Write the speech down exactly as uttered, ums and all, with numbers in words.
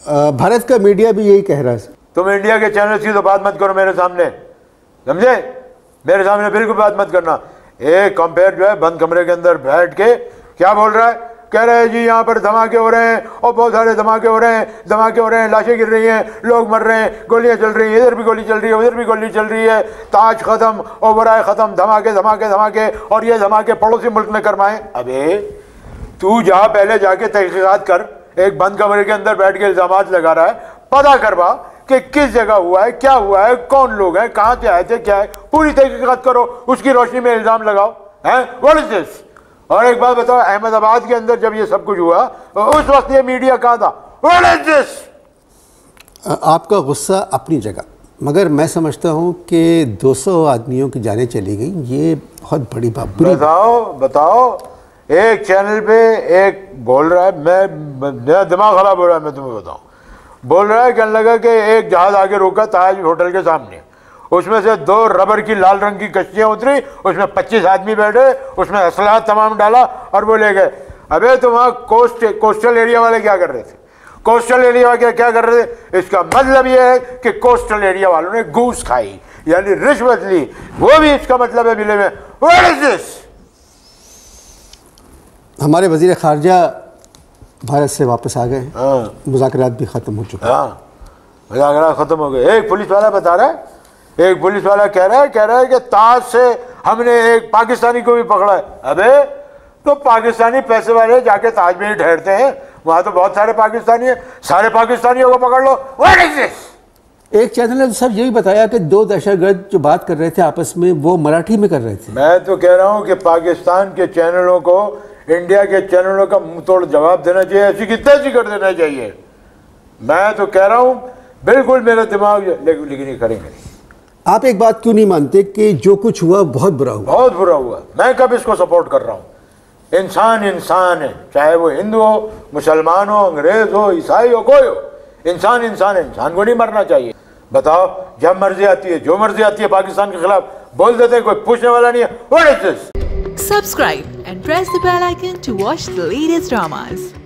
भारत का मीडिया भी यही कह रहा है। तुम इंडिया के चैनल की तो बात मत करो मेरे सामने, समझे? मेरे सामने बिल्कुल बात मत करना। एक कंपेयर जो है बंद कमरे के अंदर बैठ के क्या बोल रहा है, कह रहे हैं जी यहाँ पर धमाके हो रहे हैं और बहुत सारे धमाके हो रहे हैं, धमाके हो रहे हैं, लाशें गिर रही हैं, लोग मर रहे हैं, गोलियां चल रही हैं, इधर भी गोली चल रही है, उधर भी गोली चल रही है, ताज खत्म, ओबराय खत्म, धमाके धमाके धमाके, और ये धमाके पड़ोसी मुल्क में करवाएं। अबे तू जा पहले जाके तहकीकात कर, एक बंद कमरे के अंदर बैठ के इल्जामात लगा रहा है, पता करवा कि किस जगह हुआ है, क्या हुआ है, कौन लोग हैं, कहाँ से आए थे, क्या है, पूरी तहकीकात करो, उसकी रोशनी में इल्जाम लगाओ। हैं व्हाट इज दिस? और एक बात बताओ, अहमदाबाद के अंदर जब ये सब कुछ हुआ उस वक्त ये मीडिया कहाँ था? What is this? आपका गुस्सा अपनी जगह, मगर मैं समझता हूँ कि दो सौ आदमियों की जानें चली गई, ये बहुत बड़ी बात। बताओ बताओ, एक चैनल पे एक बोल रहा है, मैं मेरा दिमाग खराब हो रहा है, मैं तुम्हें बताऊँ, बोल रहा है, कहने लगा कि एक जहाज आगे रुका ताज होटल के सामने, उसमें से दो रबर की लाल रंग की कश्तियाँ उतरी, उसमें पच्चीस आदमी बैठे, उसमें असलाह तमाम डाला और वो ले गए। अबे तो वहाँ कोस्ट कोस्टल एरिया वाले क्या कर रहे थे? कोस्टल एरिया वाले क्या कर रहे थे? इसका मतलब ये है कि कोस्टल एरिया वालों ने घूस खाई, यानी रिश्वत ली, वो भी इसका मतलब है मिले में। What is this? हमारे वजीर खारजा भारत से वापस आ गए, मुज़ाकरात भी ख़त्म हो चुके। हाँ, मुज़ाकरात ख़त्म हो गए। एक पुलिस वाला बता रहा है, एक पुलिस वाला कह रहा है कह रहा है कि ताज से हमने एक पाकिस्तानी को भी पकड़ा है। अबे तो पाकिस्तानी पैसे वाले जाके ताज में ही ठहरते हैं, वहाँ तो बहुत सारे पाकिस्तानी हैं, सारे पाकिस्तानियों को पकड़ लो। What is this? एक चैनल ने सर यही बताया कि दो दहशतगर्द जो बात कर रहे थे आपस में वो मराठी में कर रहे थे। मैं तो कह रहा हूँ कि पाकिस्तान के चैनलों को इंडिया के चैनलों का मुंह तोड़ जवाब देना चाहिए, ऐसी की तैसी कर देना चाहिए। मैं तो कह रहा हूँ बिल्कुल, मेरा दिमाग, लेकिन ये करेंगे। आप एक बात क्यों नहीं मानते कि जो कुछ हुआ बहुत बुरा हुआ? बहुत बुरा हुआ। मैं कब इसको सपोर्ट कर रहा हूँ? इंसान इंसान है, चाहे वो हिंदू हो, मुसलमान हो, अंग्रेज हो, ईसाई हो, कोई हो, इंसान इंसान है, इंसान को नहीं मरना चाहिए। बताओ, जब मर्जी आती है, जो मर्जी आती है, पाकिस्तान के खिलाफ बोल देते हैं, कोई पूछने वाला नहीं है। What is this? Subscribe and press the bell icon to watch the latest dramas.